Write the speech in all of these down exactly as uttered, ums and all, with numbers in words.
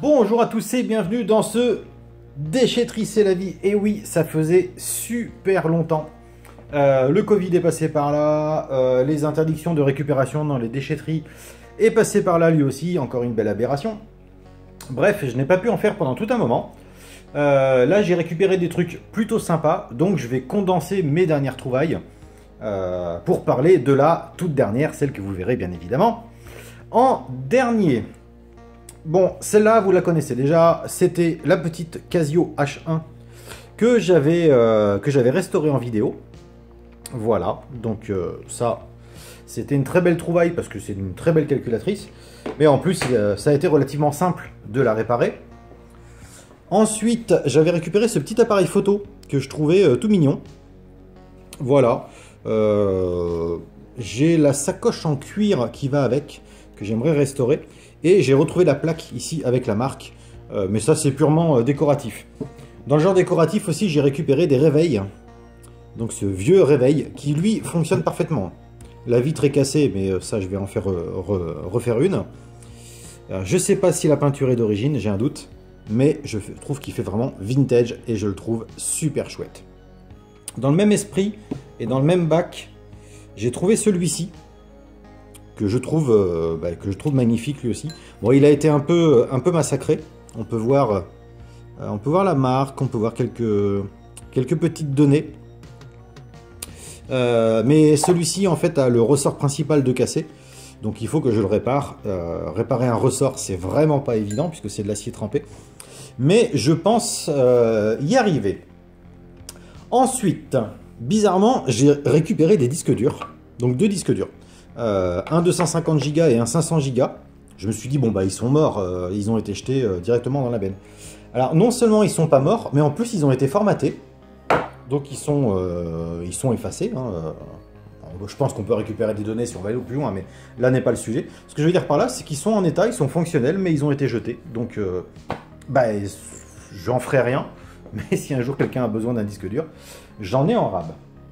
Bonjour à tous et bienvenue dans ce Déchetterie c'est la vie. Et oui, ça faisait super longtemps. Euh, le Covid est passé par là, euh, les interdictions de récupération dans les déchetteries est passé par là lui aussi, encore une belle aberration. Bref, je n'ai pas pu en faire pendant tout un moment. Euh, là, j'ai récupéré des trucs plutôt sympas, donc je vais condenser mes dernières trouvailles euh, pour parler de la toute dernière, celle que vous verrez bien évidemment en dernier. Bon, celle-là, vous la connaissez déjà, c'était la petite Casio H un que j'avais euh, que j'avais restaurée en vidéo. Voilà, donc euh, ça, c'était une très belle trouvaille parce que c'est une très belle calculatrice. Mais en plus, euh, ça a été relativement simple de la réparer. Ensuite, j'avais récupéré ce petit appareil photo que je trouvais euh, tout mignon. Voilà. Euh, j'ai la sacoche en cuir qui va avec, que j'aimerais restaurer. Et j'ai retrouvé la plaque ici avec la marque. Euh, mais ça, c'est purement euh, décoratif. Dans le genre décoratif aussi, j'ai récupéré des réveils. Donc ce vieux réveil qui, lui, fonctionne parfaitement. La vitre est cassée, mais euh, ça, je vais en faire euh, re, refaire une. Alors, je ne sais pas si la peinture est d'origine, j'ai un doute. Mais je trouve qu'il fait vraiment vintage et je le trouve super chouette. Dans le même esprit et dans le même bac, j'ai trouvé celui-ci que je trouve euh, bah, que je trouve magnifique lui aussi. Bon, il a été un peu un peu massacré. On peut voir euh, on peut voir la marque, on peut voir quelques quelques petites données. Euh, mais celui-ci en fait a le ressort principal de cassé. Donc il faut que je le répare. Euh, réparer un ressort, c'est vraiment pas évident puisque c'est de l'acier trempé. Mais je pense euh, y arriver. Ensuite, bizarrement, j'ai récupéré des disques durs. Donc deux disques durs. Euh, un deux cent cinquante giga et un cinq cents giga. Je me suis dit, bon bah ils sont morts. Euh, ils ont été jetés euh, directement dans la benne. Alors non seulement ils sont pas morts, mais en plus ils ont été formatés. Donc ils sont, euh, ils sont effacés. Hein, euh. Je pense qu'on peut récupérer des données si on va aller au plus loin, mais là n'est pas le sujet. Ce que je veux dire par là, c'est qu'ils sont en état, ils sont fonctionnels, mais ils ont été jetés. Donc, euh, bah, j'en ferai rien. Mais si un jour quelqu'un a besoin d'un disque dur, j'en ai en rab.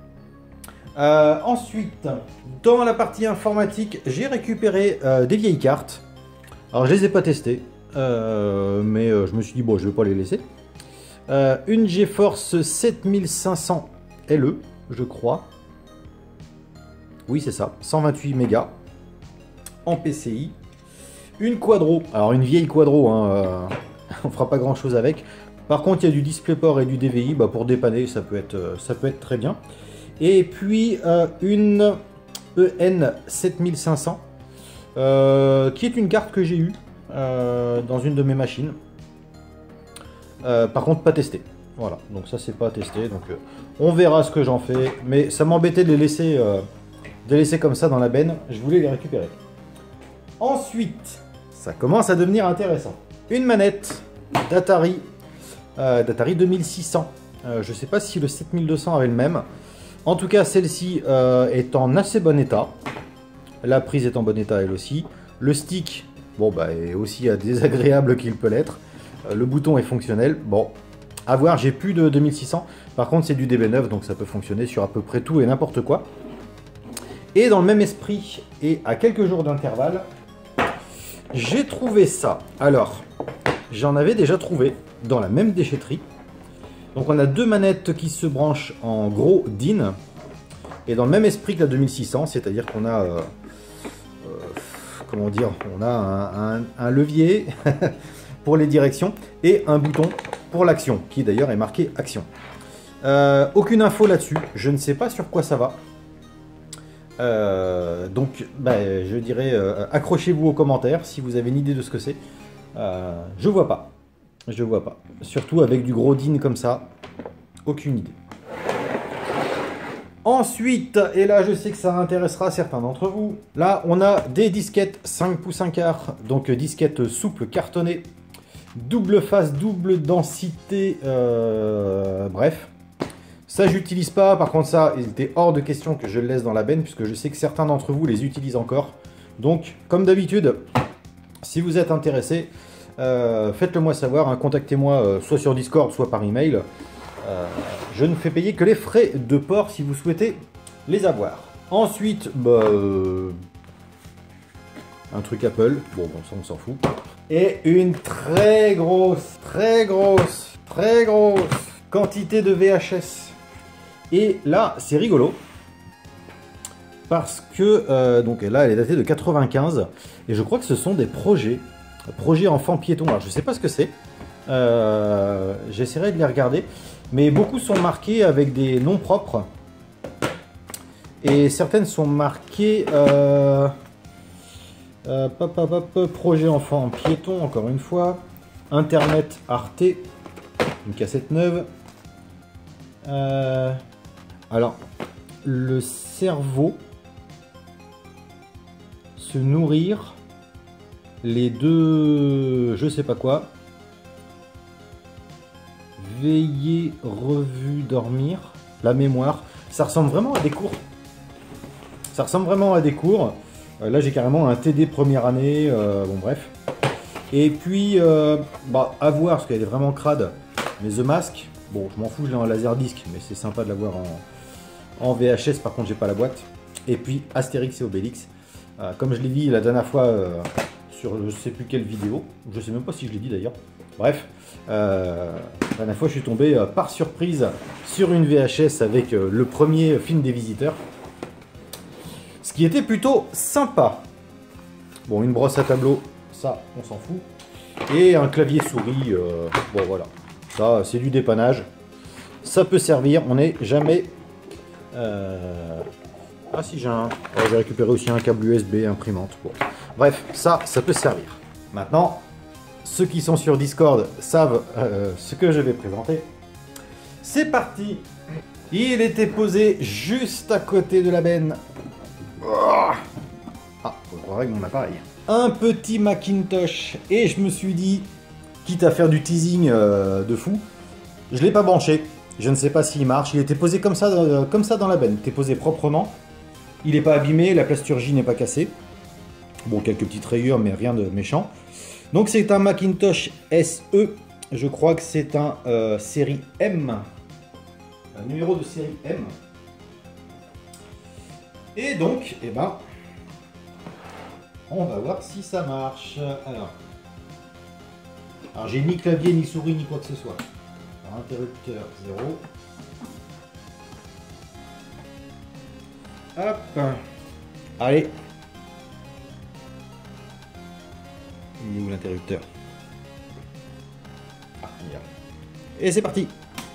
Euh, ensuite, dans la partie informatique, j'ai récupéré euh, des vieilles cartes. Alors, je les ai pas testées, euh, mais euh, je me suis dit, bon, je vais pas les laisser. Euh, une GeForce sept mille cinq cents L E, je crois. Oui, c'est ça, cent vingt-huit mégas en P C I. Une Quadro, alors une vieille Quadro, hein, euh, on fera pas grand chose avec. Par contre, il y a du DisplayPort et du D V I, bah, pour dépanner, ça peut être, ça peut être très bien. Et puis euh, une E N sept mille cinq cents, euh, qui est une carte que j'ai eue euh, dans une de mes machines. Euh, par contre, pas testée. Voilà, donc ça c'est pas testé, donc euh, on verra ce que j'en fais. Mais ça m'embêtait de les laisser... Euh, de laisser comme ça dans la benne, je voulais les récupérer. Ensuite, ça commence à devenir intéressant. Une manette d'Atari, euh, d'Atari deux mille six cents. Euh, je ne sais pas si le sept mille deux cents avait le même. En tout cas, celle-ci euh, est en assez bon état. La prise est en bon état elle aussi. Le stick, bon bah, est aussi désagréable qu'il peut l'être. Euh, le bouton est fonctionnel. Bon, à voir, j'ai plus de deux mille six cents. Par contre, c'est du D B neuf, donc ça peut fonctionner sur à peu près tout et n'importe quoi. Et dans le même esprit, et à quelques jours d'intervalle, j'ai trouvé ça. Alors, j'en avais déjà trouvé dans la même déchetterie. Donc on a deux manettes qui se branchent en gros D I N. Et dans le même esprit que la deux mille six cents, c'est-à-dire qu'on a... Euh, euh, comment dire, on a un, un, un levier pour les directions et un bouton pour l'action, qui d'ailleurs est marqué action. Euh, aucune info là-dessus, je ne sais pas sur quoi ça va. Euh, donc bah, je dirais euh, accrochez-vous aux commentaires si vous avez une idée de ce que c'est. Euh, je vois pas. Je vois pas. Surtout avec du gros D I N comme ça. Aucune idée. Ensuite, et là je sais que ça intéressera certains d'entre vous. Là on a des disquettes cinq pouces un quart. Donc disquettes souples cartonnées. Double face, double densité. Euh, bref. Ça, j'utilise pas. Par contre, ça, il était hors de question que je le laisse dans la benne, puisque je sais que certains d'entre vous les utilisent encore. Donc, comme d'habitude, si vous êtes intéressé, euh, faites-le moi savoir. Hein, contactez-moi euh, soit sur Discord, soit par email. Euh, je ne fais payer que les frais de port si vous souhaitez les avoir. Ensuite, bah, euh, Un truc Apple, bon, bon ça on s'en fout. Et une très grosse, très grosse, très grosse quantité de V H S. Et là, c'est rigolo. Parce que, euh, donc là, elle est datée de quatre-vingt-quinze. Et je crois que ce sont des projets. Projets enfants piétons. Alors, je sais pas ce que c'est. Euh, J'essaierai de les regarder. Mais beaucoup sont marqués avec des noms propres. Et certaines sont marquées... Euh, euh, pop, pop, pop, projet enfants piétons, encore une fois. Internet Arte. Une cassette neuve. Euh, alors, le cerveau... Se nourrir, les deux, je sais pas quoi, veiller, revue, dormir, la mémoire, ça ressemble vraiment à des cours. Ça ressemble vraiment à des cours. Euh, là, j'ai carrément un T D première année, euh, bon bref. Et puis, euh, bah, à voir, parce qu'elle est vraiment crade, mais The Mask, bon, je m'en fous, je l'ai en laserdisc, mais c'est sympa de l'avoir en, en V H S, par contre, j'ai pas la boîte. Et puis, Astérix et Obélix. Euh, comme je l'ai dit la dernière fois euh, sur je sais plus quelle vidéo, je sais même pas si je l'ai dit d'ailleurs. Bref, euh, la dernière fois je suis tombé euh, par surprise sur une V H S avec euh, le premier film des Visiteurs. Ce qui était plutôt sympa. Bon, une brosse à tableau, ça on s'en fout. Et un clavier souris, euh, bon voilà. Ça c'est du dépannage. Ça peut servir, on n'est jamais... Euh, Ah si j'ai un... Oh, j'ai récupéré aussi un câble U S B, imprimante. Bon. Bref, ça, ça peut servir. Maintenant, ceux qui sont sur Discord savent euh, ce que je vais présenter. C'est parti. Il était posé juste à côté de la benne. Ah, faut que je règle mon appareil. Un petit Macintosh. Et je me suis dit, quitte à faire du teasing euh, de fou, je ne l'ai pas branché. Je ne sais pas s'il marche. Il était posé comme ça, euh, comme ça dans la benne. Il était posé proprement. Il n'est pas abîmé, la plasturgie n'est pas cassée. Bon, quelques petites rayures, mais rien de méchant. Donc c'est un Macintosh S E. Je crois que c'est un euh, série M. Un numéro de série M. Et donc, eh ben, on va voir si ça marche. Alors, alors j'ai ni clavier, ni souris, ni quoi que ce soit. Alors, interrupteur zéro. Hop. Allez. Il est où l'interrupteur? Ah, il y a. Et c'est parti.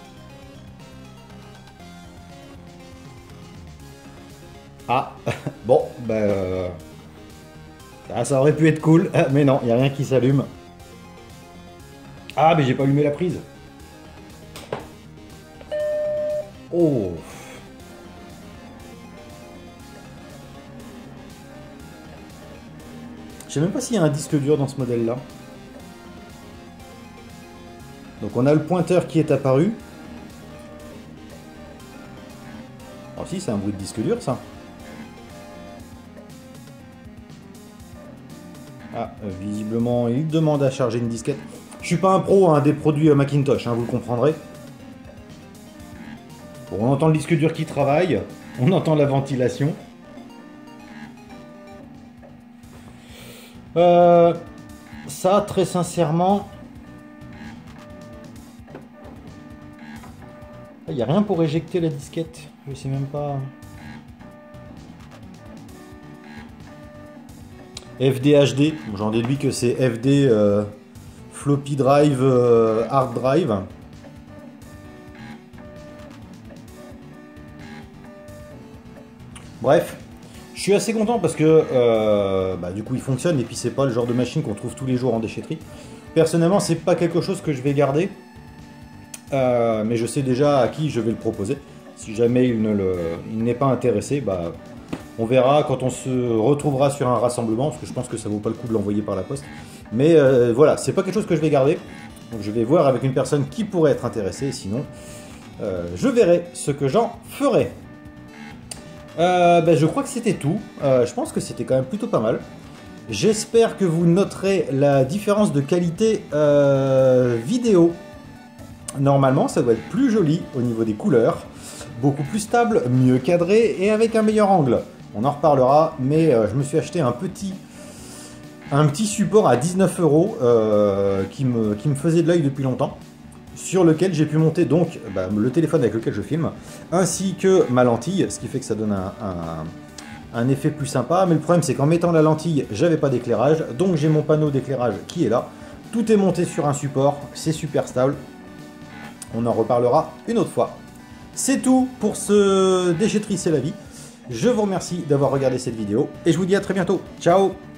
Ah, bon, ben... Euh... Ah, ça aurait pu être cool, mais non, il n'y a rien qui s'allume. Ah, mais j'ai pas allumé la prise. Oh. Je sais même pas s'il y a un disque dur dans ce modèle-là. Donc on a le pointeur qui est apparu. Oh si, c'est un bruit de disque dur, ça. Ah, euh, visiblement, il demande à charger une disquette. Je suis pas un pro hein, des produits Macintosh, hein, vous le comprendrez. Bon, on entend le disque dur qui travaille, on entend la ventilation. Euh, ça, très sincèrement, il n'y a rien pour éjecter la disquette. Je sais même pas. F D H D, j'en déduis que c'est F D euh, floppy drive, euh, hard drive. Bref. Je suis assez content parce que euh, bah, du coup il fonctionne et puis c'est pas le genre de machine qu'on trouve tous les jours en déchetterie. Personnellement c'est pas quelque chose que je vais garder, euh, mais je sais déjà à qui je vais le proposer. Si jamais il ne le, il n'est pas intéressé, bah, on verra quand on se retrouvera sur un rassemblement, parce que je pense que ça vaut pas le coup de l'envoyer par la poste. Mais euh, voilà, c'est pas quelque chose que je vais garder, donc je vais voir avec une personne qui pourrait être intéressée, sinon euh, je verrai ce que j'en ferai. Euh, ben, je crois que c'était tout. Euh, je pense que c'était quand même plutôt pas mal. J'espère que vous noterez la différence de qualité euh, vidéo. Normalement, ça doit être plus joli au niveau des couleurs. Beaucoup plus stable, mieux cadré et avec un meilleur angle. On en reparlera, mais euh, je me suis acheté un petit, un petit support à dix-neuf euros euh, qui me, qui me faisait de l'œil depuis longtemps, sur lequel j'ai pu monter donc bah, le téléphone avec lequel je filme, ainsi que ma lentille, ce qui fait que ça donne un, un, un effet plus sympa. Mais le problème c'est qu'en mettant la lentille, j'avais pas d'éclairage, donc j'ai mon panneau d'éclairage qui est là. Tout est monté sur un support, c'est super stable. On en reparlera une autre fois. C'est tout pour ce Déchetterie c'est la vie. Je vous remercie d'avoir regardé cette vidéo et je vous dis à très bientôt. Ciao!